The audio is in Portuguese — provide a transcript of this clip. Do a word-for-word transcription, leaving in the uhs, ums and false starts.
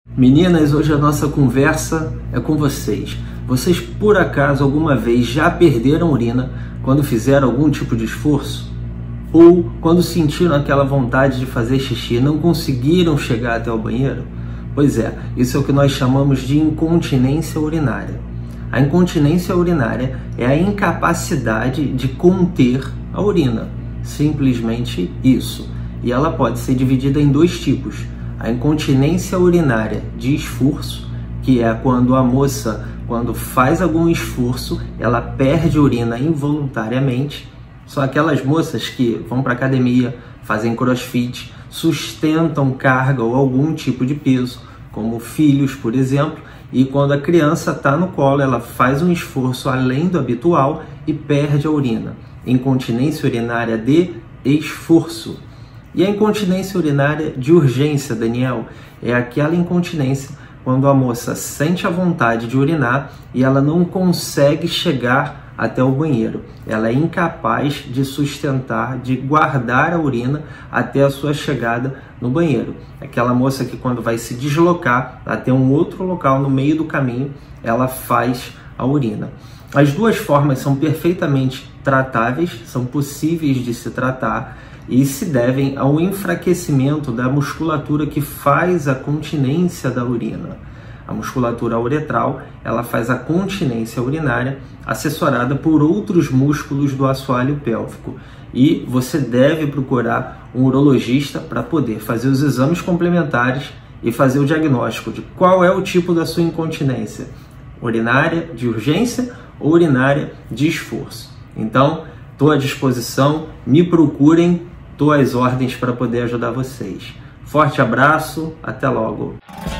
Meninas, hoje a nossa conversa é com vocês. Vocês, por acaso, alguma vez já perderam urina quando fizeram algum tipo de esforço? Ou quando sentiram aquela vontade de fazer xixi e não conseguiram chegar até o banheiro? Pois é, isso é o que nós chamamos de incontinência urinária. A incontinência urinária é a incapacidade de conter a urina. Simplesmente isso. E ela pode ser dividida em dois tipos. A incontinência urinária de esforço, que é quando a moça, quando faz algum esforço, ela perde urina involuntariamente. São aquelas moças que vão para academia, fazem crossfit, sustentam carga ou algum tipo de peso, como filhos, por exemplo, e quando a criança está no colo, ela faz um esforço além do habitual e perde a urina. Incontinência urinária de esforço. E a incontinência urinária de urgência, Daniel, é aquela incontinência quando a moça sente a vontade de urinar e ela não consegue chegar até o banheiro. Ela é incapaz de sustentar, de guardar a urina até a sua chegada no banheiro. Aquela moça que quando vai se deslocar até um outro local no meio do caminho, ela faz a urina. As duas formas são perfeitamente tratáveis, são possíveis de se tratar e se devem ao enfraquecimento da musculatura que faz a continência da urina. A musculatura uretral, ela faz a continência urinária assessorada por outros músculos do assoalho pélvico. E você deve procurar um urologista para poder fazer os exames complementares e fazer o diagnóstico de qual é o tipo da sua incontinência, urinária de urgência ou urinária de esforço. Então, estou à disposição, me procurem, estou às ordens para poder ajudar vocês. Forte abraço, até logo!